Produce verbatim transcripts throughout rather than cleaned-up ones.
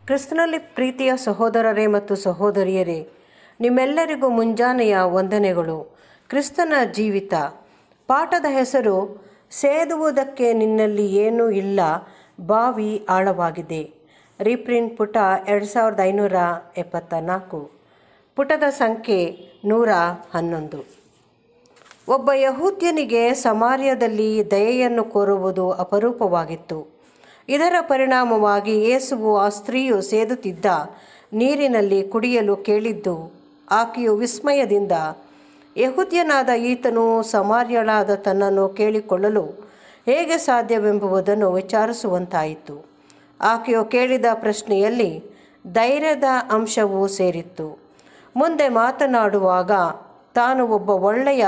ಕ್ರಿಸ್ತನಲ್ಲಿ ಪ್ರೀತಿಯ ಸಹೋದರರೇ ಮತ್ತು ಸಹೋದರಿಯರೇ, ನಿಮ್ಮೆಲ್ಲರಿಗೂ ಮುಂಜಾನೆಯ ವಂದನೆಗಳು. ಕ್ರಿಸ್ತನ ಜೀವಿತ ಪಾಠದ ಹೆಸರು ಸೇದುವುದಕ್ಕೆ ನಿನ್ನಲ್ಲಿ ಏನೂ ಇಲ್ಲ, ಬಾವಿ ಆಳವಾಗಿದೆ. ರೀಪ್ರಿಂಟ್ ಪುಟ ಎರಡು ಸಾವಿರದ ಐನೂರ ಎಪ್ಪತ್ತ ನಾಲ್ಕು, ಪುಟದ ಸಂಖ್ಯೆ ನೂರ ಹನ್ನೊಂದು. ಒಬ್ಬ ಯಹೂದ್ಯನಿಗೆ ಸಮಾರ್ಯದಲ್ಲಿ ದಯೆಯನ್ನು ಕೋರುವುದು ಅಪರೂಪವಾಗಿತ್ತು. ಇದರ ಪರಿಣಾಮವಾಗಿ ಯೇಸುವು ಆ ಸ್ತ್ರೀಯು ಸೇದುತ್ತಿದ್ದ ನೀರಿನಲ್ಲಿ ಕುಡಿಯಲು ಕೇಳಿದ್ದು, ಆಕೆಯು ವಿಸ್ಮಯದಿಂದ ಯಹೂದ್ಯನಾದ ಈತನು ಸಮಾರ್ಯಳಾದ ತನ್ನನ್ನು ಕೇಳಿಕೊಳ್ಳಲು ಹೇಗೆ ಸಾಧ್ಯವೆಂಬುದನ್ನು ವಿಚಾರಿಸುವಂತಾಯಿತು. ಆಕೆಯು ಕೇಳಿದ ಪ್ರಶ್ನೆಯಲ್ಲಿ ಧೈರ್ಯದ ಅಂಶವೂ ಸೇರಿತ್ತು. ಮುಂದೆ ಮಾತನಾಡುವಾಗ ತಾನು ಒಬ್ಬ ಒಳ್ಳೆಯ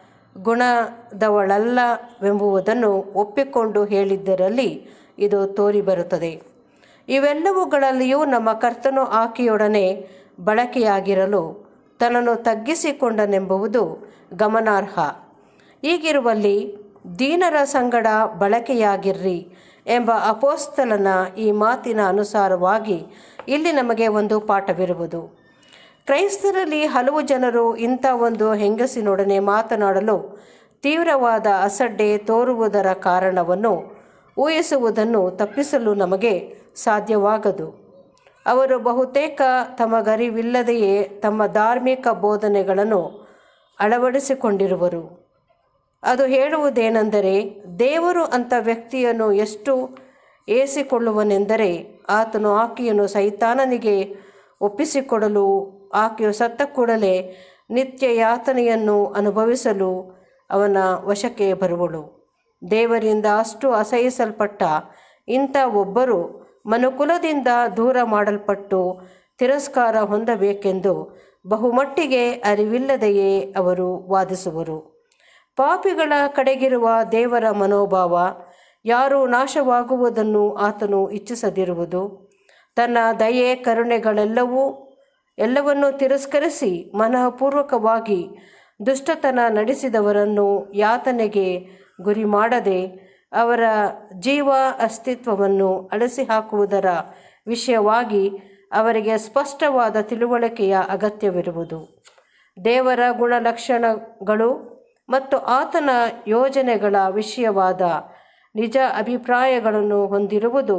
ಗುಣದವಳಲ್ಲವೆಂಬುದನ್ನು ಒಪ್ಪಿಕೊಂಡು ಹೇಳಿದ್ದರಲ್ಲಿ ಇದು ತೋರಿಬರುತ್ತದೆ. ಇವೆಲ್ಲವುಗಳಲ್ಲಿಯೂ ನಮ್ಮ ಕರ್ತನು ಆಕೆಯೊಡನೆ ಬಳಕೆಯಾಗಿರಲು ತನ್ನನ್ನು ತಗ್ಗಿಸಿಕೊಂಡನೆಂಬುದು ಗಮನಾರ್ಹ. ಹೀಗಿರುವಲ್ಲಿ ದೀನರ ಸಂಗಡ ಬಳಕೆಯಾಗಿರ್ರಿ ಎಂಬ ಅಪೊಸ್ತಲನ ಈ ಮಾತಿನ ಅನುಸಾರವಾಗಿ ಇಲ್ಲಿ ನಮಗೆ ಒಂದು ಪಾಠವಿರುವುದು. ಕ್ರೈಸ್ತರಲ್ಲಿ ಹಲವು ಜನರು ಇಂಥ ಒಂದು ಹೆಂಗಸಿನೊಡನೆ ಮಾತನಾಡಲು ತೀವ್ರವಾದ ಅಸಡ್ಡೆ ತೋರುವುದರ ಕಾರಣವನ್ನು ಊಹಿಸುವುದನ್ನು ತಪ್ಪಿಸಲು ನಮಗೆ ಸಾಧ್ಯವಾಗದು. ಅವರು ಬಹುತೇಕ ತಮಗರಿವಿಲ್ಲದೆಯೇ ತಮ್ಮ ಧಾರ್ಮಿಕ ಬೋಧನೆಗಳನ್ನು ಅಳವಡಿಸಿಕೊಂಡಿರುವರು. ಅದು ಹೇಳುವುದೇನೆಂದರೆ, ದೇವರು ಅಂಥ ವ್ಯಕ್ತಿಯನ್ನು ಎಷ್ಟು ಏರಿಸಿಕೊಳ್ಳುವನೆಂದರೆ ಆತನು ಆಕೆಯನ್ನು ಸೈತಾನನಿಗೆ ಒಪ್ಪಿಸಿಕೊಡಲು, ಆಕೆಯು ಸತ್ತ ಕೂಡಲೇ ನಿತ್ಯ ಯಾತನೆಯನ್ನು ಅನುಭವಿಸಲು ಅವನ ವಶಕ್ಕೆ ಬರುವಳು. ದೇವರಿಂದ ಅಷ್ಟು ಅಸಹಿಸಲ್ಪಟ್ಟ ಇಂಥ ಒಬ್ಬರು ಮನುಕುಲದಿಂದ ದೂರ ಮಾಡಲ್ಪಟ್ಟು ತಿರಸ್ಕಾರ ಹೊಂದಬೇಕೆಂದು ಬಹುಮಟ್ಟಿಗೆ ಅರಿವಿಲ್ಲದೆಯೇ ಅವರು ವಾದಿಸುವರು. ಪಾಪಿಗಳ ಕಡೆಗಿರುವ ದೇವರ ಮನೋಭಾವ ಯಾರೂ ನಾಶವಾಗುವುದನ್ನು ಆತನು ಇಚ್ಛಿಸದಿರುವುದು. ತನ್ನ ದಯೆ ಕರುಣೆಗಳೆಲ್ಲವೂ ಎಲ್ಲವನ್ನೂ ತಿರಸ್ಕರಿಸಿ ಮನಃಪೂರ್ವಕವಾಗಿ ದುಷ್ಟತನ ನಡೆಸಿದವರನ್ನು ಯಾತನೆಗೆ ಗುರಿ ಮಾಡದೆ ಅವರ ಜೀವ ಅಸ್ತಿತ್ವವನ್ನು ಅಳಿಸಿ ಹಾಕುವುದರ ವಿಷಯವಾಗಿ ಅವರಿಗೆ ಸ್ಪಷ್ಟವಾದ ತಿಳುವಳಿಕೆಯ ಅಗತ್ಯವಿರುವುದು. ದೇವರ ಗುಣಲಕ್ಷಣಗಳು ಮತ್ತು ಆತನ ಯೋಜನೆಗಳ ವಿಷಯವಾದ ನಿಜ ಅಭಿಪ್ರಾಯಗಳನ್ನು ಹೊಂದಿರುವುದು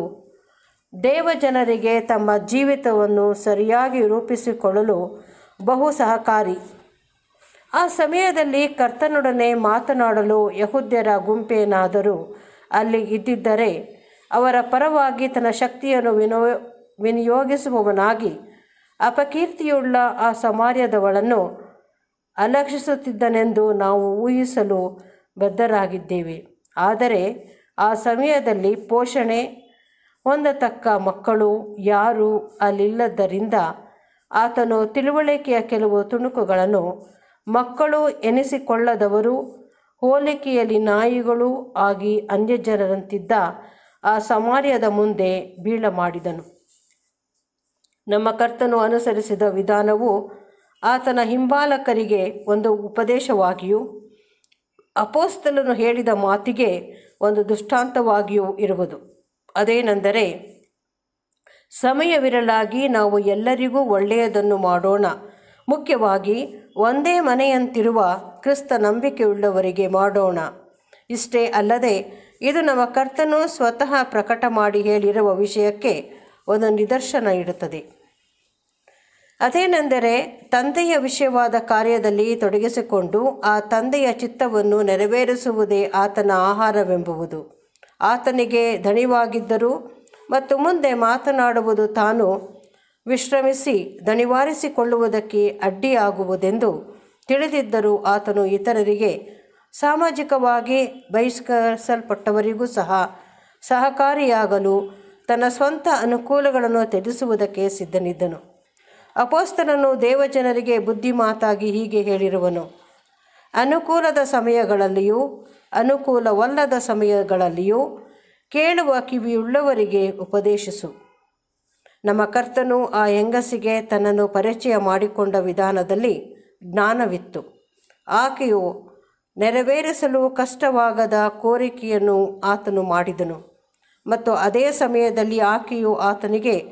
ದೇವಜನರಿಗೆ ತಮ್ಮ ಜೀವಿತವನ್ನು ಸರಿಯಾಗಿ ರೂಪಿಸಿಕೊಳ್ಳಲು ಬಹು ಸಹಕಾರಿ. ಆ ಸಮಯದಲ್ಲಿ ಕರ್ತನೊಡನೆ ಮಾತನಾಡಲು ಯಹೂದ್ಯರ ಗುಂಪೇನಾದರೂ ಅಲ್ಲಿ ಇದ್ದಿದ್ದರೆ ಅವರ ಪರವಾಗಿ ತನ್ನ ಶಕ್ತಿಯನ್ನು ವಿನೋ ವಿನಿಯೋಗಿಸುವವನಾಗಿ ಅಪಕೀರ್ತಿಯುಳ್ಳ ಆ ಸಮಾರ್ಯದವಳನ್ನು ಅಲಕ್ಷಿಸುತ್ತಿದ್ದನೆಂದು ನಾವು ಊಹಿಸಲು ಬದ್ಧರಾಗಿದ್ದೇವೆ. ಆದರೆ ಆ ಸಮಯದಲ್ಲಿ ಪೋಷಣೆ ಹೊಂದತಕ್ಕ ಮಕ್ಕಳು ಯಾರೂ ಅಲ್ಲಿಲ್ಲದ್ದರಿಂದ ಆತನು ತಿಳುವಳಿಕೆಯ ಕೆಲವು ತುಣುಕುಗಳನ್ನು ಮಕ್ಕಳು ಎನಿಸಿಕೊಳ್ಳದವರು, ಹೋಲಿಕೆಯಲ್ಲಿ ನಾಯಿಗಳು ಆಗಿ ಅನ್ಯಜನರಂತಿದ್ದ ಆ ಸಮಾರ್ಯದ ಮುಂದೆ ಬೀಳ ಮಾಡಿದನು. ನಮ್ಮ ಕರ್ತನು ಅನುಸರಿಸಿದ ವಿಧಾನವು ಆತನ ಹಿಂಬಾಲಕರಿಗೆ ಒಂದು ಉಪದೇಶವಾಗಿಯೂ ಅಪೊಸ್ತಲನು ಹೇಳಿದ ಮಾತಿಗೆ ಒಂದು ದೃಷ್ಟಾಂತವಾಗಿಯೂ ಇರುವುದು. ಅದೇನೆಂದರೆ, ಸಮಯವಿರಲಾಗಿ ನಾವು ಎಲ್ಲರಿಗೂ ಒಳ್ಳೆಯದನ್ನು ಮಾಡೋಣ, ಮುಖ್ಯವಾಗಿ ಒಂದೇ ಮನೆಯಂತಿರುವ ಕ್ರಿಸ್ತ ನಂಬಿಕೆಯುಳ್ಳವರಿಗೆ ಮಾಡೋಣ. ಇಷ್ಟೇ ಅಲ್ಲದೆ ಇದು ನಮ್ಮ ಕರ್ತನು ಸ್ವತಃ ಪ್ರಕಟ ಮಾಡಿ ಹೇಳಿರುವ ವಿಷಯಕ್ಕೆ ಒಂದು ನಿದರ್ಶನ ಇಡುತ್ತದೆ. ಅದೇನೆಂದರೆ, ತಂದೆಯ ವಿಷಯವಾದ ಕಾರ್ಯದಲ್ಲಿ ತೊಡಗಿಸಿಕೊಂಡು ಆ ತಂದೆಯ ಚಿತ್ತವನ್ನು ನೆರವೇರಿಸುವುದೇ ಆತನ ಆಹಾರವೆಂಬುದು. ಆತನಿಗೆ ದಣಿವಾಗಿದ್ದರೂ ಮತ್ತು ಮುಂದೆ ಮಾತನಾಡುವುದು ತಾನು ವಿಶ್ರಮಿಸಿ ದಣಿವಾರಿಸಿಕೊಳ್ಳುವುದಕ್ಕೆ ಅಡ್ಡಿಯಾಗುವುದೆಂದು ತಿಳಿದಿದ್ದರೂ ಆತನು ಇತರರಿಗೆ, ಸಾಮಾಜಿಕವಾಗಿ ಬಹಿಷ್ಕರಿಸಲ್ಪಟ್ಟವರಿಗೂ ಸಹ ಸಹಕಾರಿಯಾಗಲು ತನ್ನ ಸ್ವಂತ ಅನುಕೂಲಗಳನ್ನು ತ್ಯಜಿಸುವುದಕ್ಕೆ ಸಿದ್ಧನಿದ್ದನು. ಅಪೊಸ್ತಲನು ದೇವಜನರಿಗೆ ಬುದ್ಧಿ ಮಾತಾಗಿ ಹೀಗೆ ಹೇಳಿರುವನು: ಅನುಕೂಲದ ಸಮಯಗಳಲ್ಲಿಯೂ ಅನುಕೂಲವಲ್ಲದ ಸಮಯಗಳಲ್ಲಿಯೂ ಕೇಳುವ ಕಿವಿಯುಳ್ಳವರಿಗೆ ಉಪದೇಶಿಸು. ನಮ್ಮ ಕರ್ತನು ಆ ಹೆಂಗಸಿಗೆ ತನ್ನನ್ನು ಪರಿಚಯ ಮಾಡಿಕೊಂಡ ವಿಧಾನದಲ್ಲಿ ಜ್ಞಾನವಿತ್ತು. ಆಕೆಯು ನೆರವೇರಿಸಲು ಕಷ್ಟವಾಗದ ಕೋರಿಕೆಯನ್ನು ಆತನು ಮಾಡಿದನು ಮತ್ತು ಅದೇ ಸಮಯದಲ್ಲಿ ಆಕೆಯು ಆತನಿಗೆ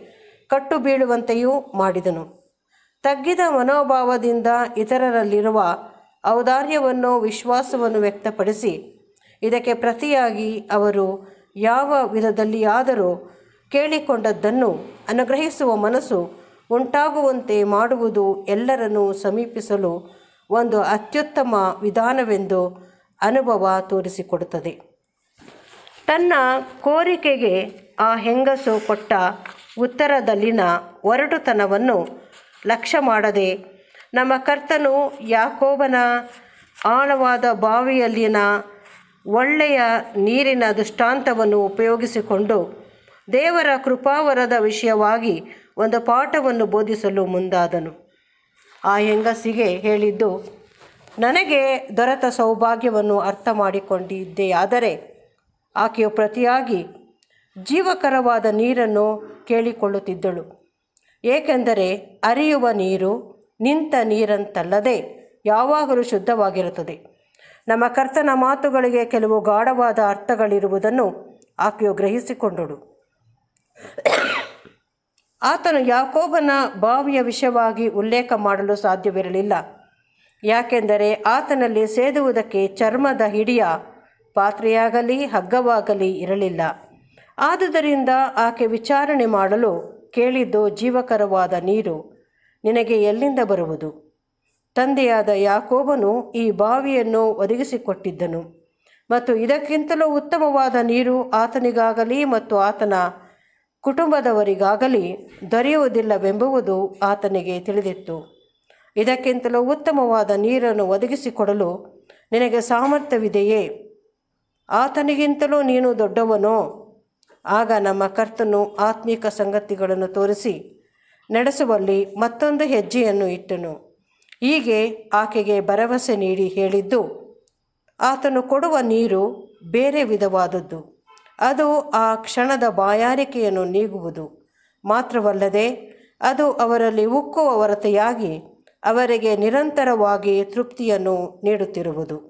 ಕಟ್ಟು ಬೀಳುವಂತೆಯೂ ಮಾಡಿದನು. ತಗ್ಗಿದ ಮನೋಭಾವದಿಂದ ಇತರರಲ್ಲಿರುವ ಔದಾರ್ಯವನ್ನು ವಿಶ್ವಾಸವನ್ನು ವ್ಯಕ್ತಪಡಿಸಿ ಇದಕ್ಕೆ ಪ್ರತಿಯಾಗಿ ಅವರು ಯಾವ ವಿಧದಲ್ಲಿಯಾದರೂ ಕೇಳಿಕೊಂಡದ್ದನ್ನು ಅನುಗ್ರಹಿಸುವ ಮನಸ್ಸು ಉಂಟಾಗುವಂತೆ ಮಾಡುವುದು ಎಲ್ಲರನ್ನೂ ಸಮೀಪಿಸಲು ಒಂದು ಅತ್ಯುತ್ತಮ ವಿಧಾನವೆಂದು ಅನುಭವ ತೋರಿಸಿಕೊಡುತ್ತದೆ. ತನ್ನ ಕೋರಿಕೆಗೆ ಆ ಹೆಂಗಸು ಕೊಟ್ಟ ಉತ್ತರದಲ್ಲಿನ ಒರಟುತನವನ್ನು ಲಕ್ಷ್ಯ ಮಾಡದೆ ನಮ್ಮ ಕರ್ತನು ಯಾಕೋಬನ ಆಳವಾದ ಬಾವಿಯಲ್ಲಿನ ಒಳ್ಳೆಯ ನೀರಿನ ದೃಷ್ಟಾಂತವನ್ನು ಉಪಯೋಗಿಸಿಕೊಂಡು ದೇವರ ಕೃಪಾವರದ ವಿಷಯವಾಗಿ ಒಂದು ಪಾಠವನ್ನು ಬೋಧಿಸಲು ಮುಂದಾದನು. ಆ ಹೆಂಗಸಿಗೆ ಹೇಳಿದ್ದು, ನನಗೆ ದೊರೆತ ಸೌಭಾಗ್ಯವನ್ನು ಅರ್ಥ ಮಾಡಿಕೊಂಡಿದ್ದೆಯಾದರೆ ಆಕೆಯು ಪ್ರತಿಯಾಗಿ ಜೀವಕರವಾದ ನೀರನ್ನು ಕೇಳಿಕೊಳ್ಳುತ್ತಿದ್ದಳು. ಏಕೆಂದರೆ ಹರಿಯುವ ನೀರು ನಿಂತ ನೀರಂತಲ್ಲದೆ ಯಾವಾಗಲೂ ಶುದ್ಧವಾಗಿರುತ್ತದೆ. ನಮ್ಮ ಕರ್ತನ ಮಾತುಗಳಿಗೆ ಕೆಲವು ಗಾಢವಾದ ಅರ್ಥಗಳಿರುವುದನ್ನು ಆಕೆಯು ಗ್ರಹಿಸಿಕೊಂಡಳು. ಆತನು ಯಾಕೋಬನ ಬಾವಿಯ ವಿಷಯವಾಗಿ ಉಲ್ಲೇಖ ಮಾಡಲು ಸಾಧ್ಯವಿರಲಿಲ್ಲ. ಯಾಕೆಂದರೆ ಆತನಲ್ಲಿ ಸೇದುವುದಕ್ಕೆ ಚರ್ಮದ ಹಿಡಿಯ ಪಾತ್ರೆಯಾಗಲಿ ಹಗ್ಗವಾಗಲಿ ಇರಲಿಲ್ಲ. ಆದುದರಿಂದ ಆಕೆ ವಿಚಾರಣೆ ಮಾಡಲು ಕೇಳಿದ್ದು, ಜೀವಕರವಾದ ನೀರು ನಿನಗೆ ಎಲ್ಲಿಂದ ಬರುವುದು? ತಂದೆಯಾದ ಯಾಕೋಬನು ಈ ಬಾವಿಯನ್ನು ಒದಗಿಸಿಕೊಟ್ಟಿದ್ದನು ಮತ್ತು ಇದಕ್ಕಿಂತಲೂ ಉತ್ತಮವಾದ ನೀರು ಆತನಿಗಾಗಲಿ ಮತ್ತು ಆತನ ಕುಟುಂಬದವರಿಗಾಗಲಿ ದೊರೆಯುವುದಿಲ್ಲವೆಂಬುದು ಆತನಿಗೆ ತಿಳಿದಿತ್ತು. ಇದಕ್ಕಿಂತಲೂ ಉತ್ತಮವಾದ ನೀರನ್ನು ಒದಗಿಸಿಕೊಡಲು ನಿನಗೆ ಸಾಮರ್ಥ್ಯವಿದೆಯೇ? ಆತನಿಗಿಂತಲೂ ನೀನು ದೊಡ್ಡವನೋ? ಆಗ ನಮ್ಮ ಕರ್ತನು ಆತ್ಮಿಕ ಸಂಗತಿಗಳನ್ನು ತೋರಿಸಿ ನಡೆಸುವಲ್ಲಿ ಮತ್ತೊಂದು ಹೆಜ್ಜೆಯನ್ನು ಇಟ್ಟನು. ಹೀಗೆ ಆಕೆಗೆ ಭರವಸೆ ನೀಡಿ ಹೇಳಿದ್ದು, ಆತನು ಕೊಡುವ ನೀರು ಬೇರೆ ವಿಧವಾದದ್ದು. ಅದು ಆ ಕ್ಷಣದ ಬಾಯಾರಿಕೆಯನ್ನು ನೀಗುವುದು ಮಾತ್ರವಲ್ಲದೆ ಅದು ಅವರಲ್ಲಿ ಉಕ್ಕುವ ಹೊರತೆಯಾಗಿ ಅವರಿಗೆ ನಿರಂತರವಾಗಿ ತೃಪ್ತಿಯನ್ನು ನೀಡುತ್ತಿರುವುದು.